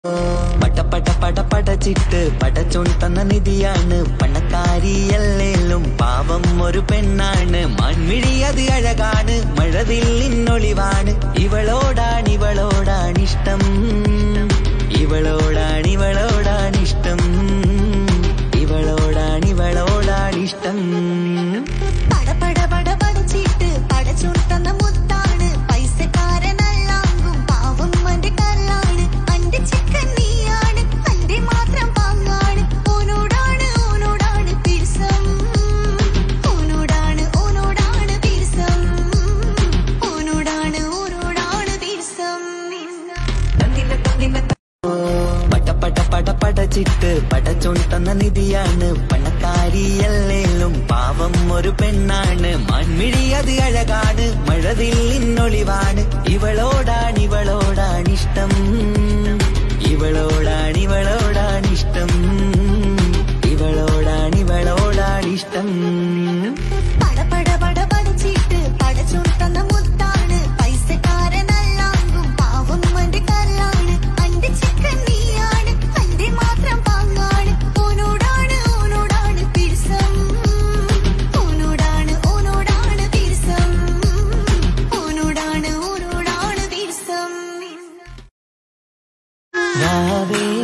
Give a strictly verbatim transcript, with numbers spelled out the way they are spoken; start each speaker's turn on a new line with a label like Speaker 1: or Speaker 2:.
Speaker 1: പട പട പട പടച്ചിട്ട് പടച്ചോൻ തന്ന നിധിയാണ് പണക്കാരിയല്ലേലും പാവം ഒരു പെണ്ണാണ്. മൺമിഴി അത് അഴകാണ്, മഴവില്ലിന്നൊളിവാണ്. ഇവളോടാണിവളോടാണിഷ്ടം, ഇവളോടാണിവളോടാണിഷ്ടം, ഇവളോടാണിവളോടാണിഷ്ടം.
Speaker 2: പട പട പട പടച്ചിട്ട് പടച്ചോൻ തന്ന മുത്താണ്, പൈസക്കാരനല്ലാങ്കും പാവം അന്റെ കല്ലാണ്. അന്റെ ചിക്കൻ നീയാണ്, അന്റെ മാത്രം പാങ്ങാണ്. ഓനോടാണ് ഓനോടാണ് പിരിസം, ഓനോടാണ് ഓനോടാണ് പിരിസം, ഓനോടാണ് ഓനോടാണ് പിരിസം.
Speaker 1: പട പട പട പടച്ചിട്ട് പടച്ചോൻ തന്ന നിധിയാണ് പണക്കാരിയല്ലേലും പാവം ഒരു പെണ്ണാണ്. മൺമിഴി അത് അഴകാണ്, മഴവില്ലിന്നൊളിവാണ്. ഇവളോടാണിവളോടാണിഷ്ടം, ഇവളോടാണിവളോടാണിഷ്ടം, ഇവളോടാണിവളോടാണിഷ്ടം.
Speaker 2: പട പട പട പടച്ചിട്ട് പടച്ചോൻ തന്ന മുത്താണ്, പൈസക്കാരനല്ലാങ്കും പാവം അന്റെ കല്ലാണ്. അന്റെ ചിക്കൻ നീയാണ്, അന്റെ മാത്രം പാങ്ങാണ്. ഓനോടാണ് ഓനോടാണ് പിരിസം, ഓനോടാണ് ഓനോടാണ് പിരിസം, ഓനോടാണ് ഓനോടാണ് പിരിസം.
Speaker 1: രാവേ